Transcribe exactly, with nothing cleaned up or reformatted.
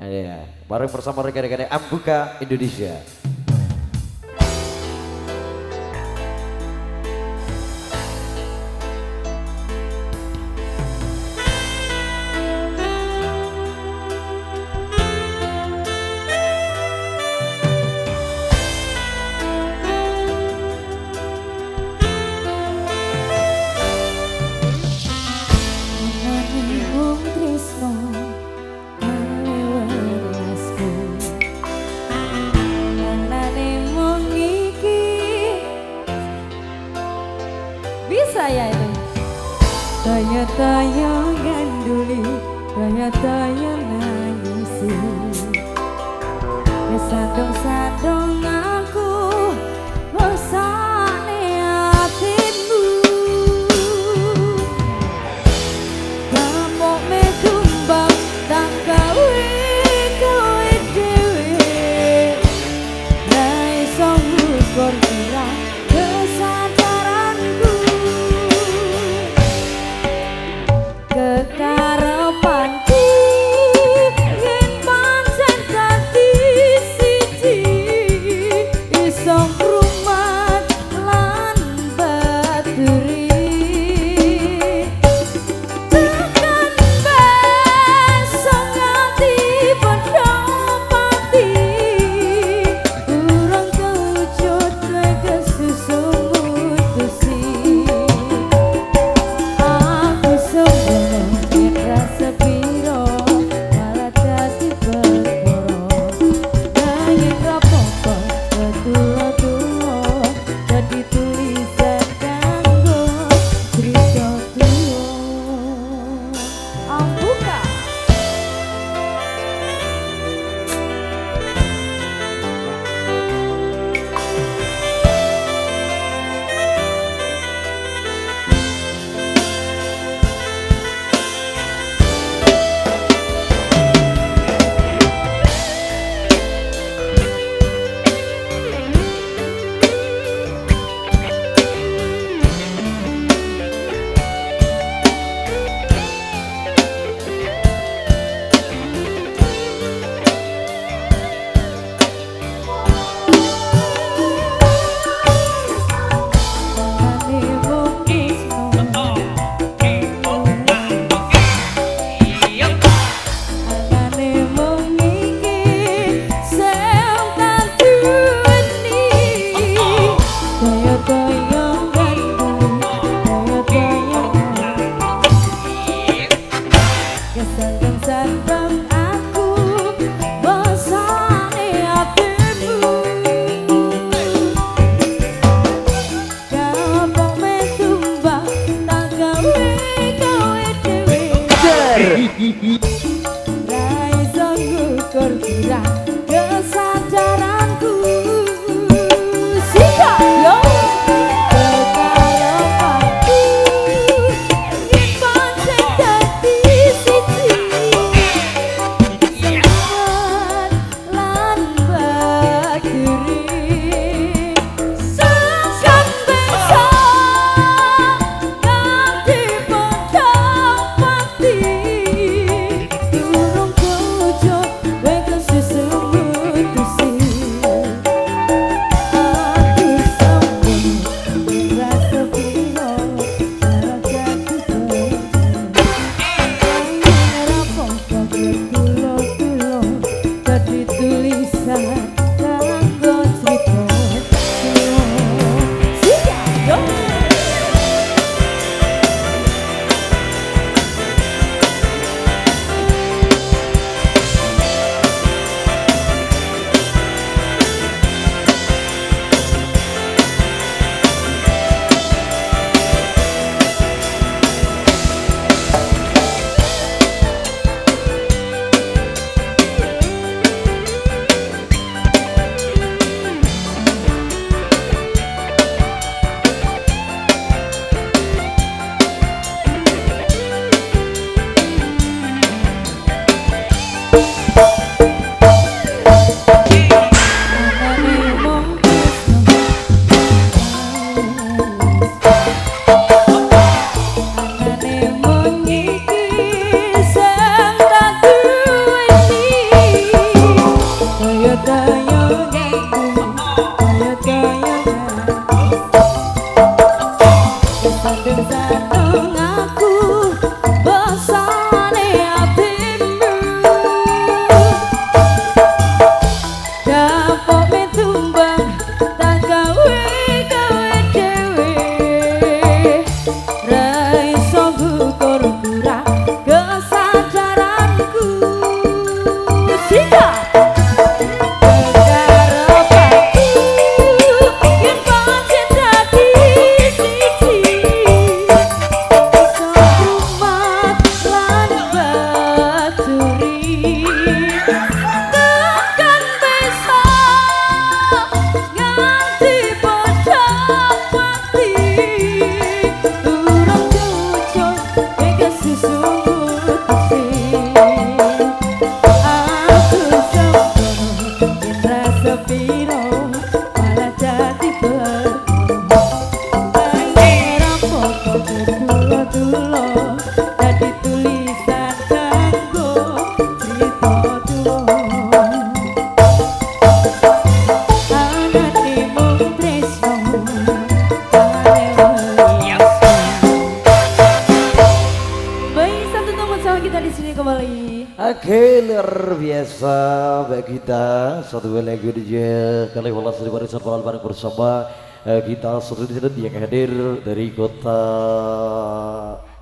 Ya, bareng bersama rekan-rekan Ambuka Indonesia. Bisa ya itu. Taya-taya ganduli, taya-taya nangisi, kesandung-sandung aku bersane hatimu. Kamu mekumbang tak gawe kowe dhewe, ra iso ngukur kira kesadaranku. Kekarepanku yen pancen dadi siji, Sandung aku bosane atimu dapok metumbang tak gawe gawe dewe ra iso ngukur kurang kesadaranku sika Oke, luar biasa Mbak Gita, satu lagu dia kali walas dari barisan bareng bersama eh, kita seluruh yang hadir dari kota